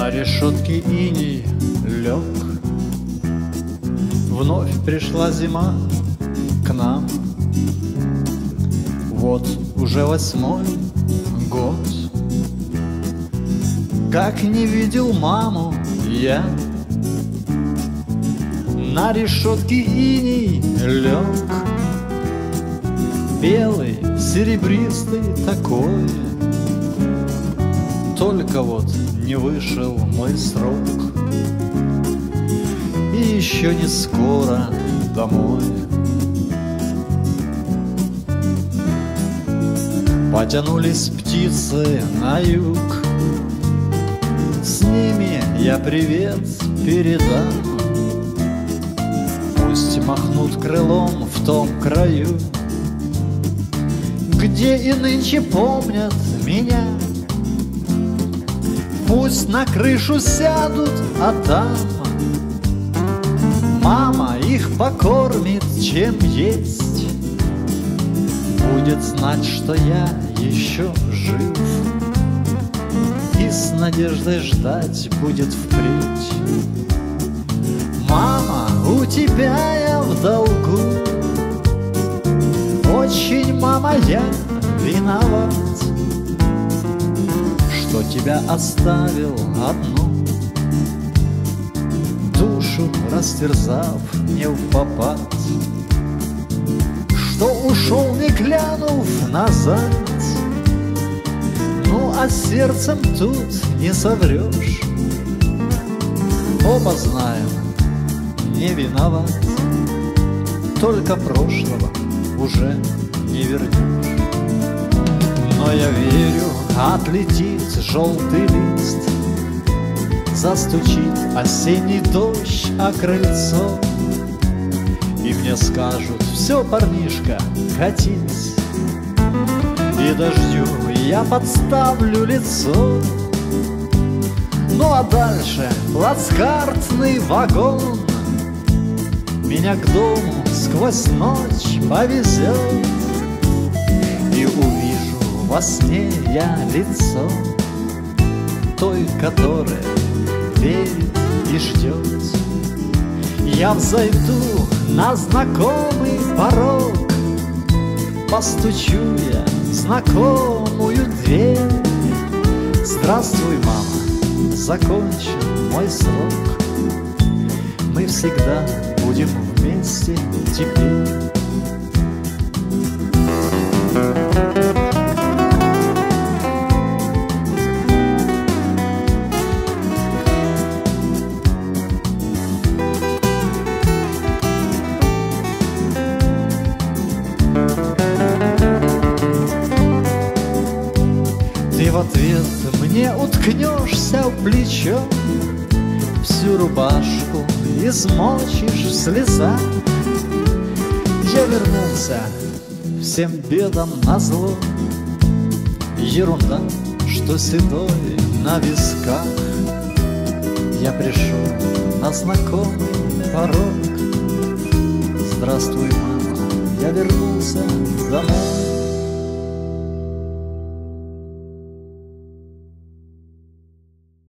На решетке иней лег. Вновь пришла зима к нам. Вот уже 8-й год, как не видел маму я. На решетке иней лег, белый, серебристый такой. Только вот не вышел мой срок, и еще не скоро домой. Потянулись птицы на юг, с ними я привет передам. Пусть махнут крылом в том краю, где и нынче помнят меня. Пусть на крышу сядут, а там мама их покормит, чем есть. Будет знать, что я еще жив, и с надеждой ждать будет впредь. Мама, у тебя я в долгу, очень, мама, я виноват, что тебя оставил одну, душу растерзав не впопад, что ушел, не глянув назад. Ну, а сердцем тут не соврешь. Оба знаем, не виноват, только прошлого уже не вернешь. Но я верю, отлетит желтый лист, застучит осенний дождь о крыльцо, и мне скажут: все, парнишка, катись. И дождю я подставлю лицо. Ну а дальше плацкартный вагон меня к дому сквозь ночь повезет, и увижу во сне я лицо той, которая верит и ждет. Я взойду на знакомый порог, постучу я в знакомую дверь. Здравствуй, мама, закончен мой срок, мы всегда будем вместе теперь. Ты в ответ мне уткнешься в плечо, всю рубашку измочишь в слезах. Я вернулся всем бедам назло, ерунда, что седой на висках. Я пришел на знакомый порог. Здравствуй, мама, я вернулся домой.